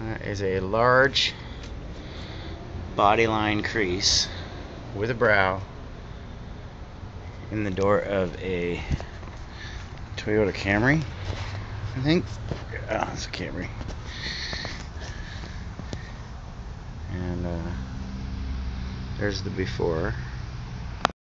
is a large bodyline crease with a brow in the door of a Toyota Camry, I think. Oh, it's a Camry. And there's the before.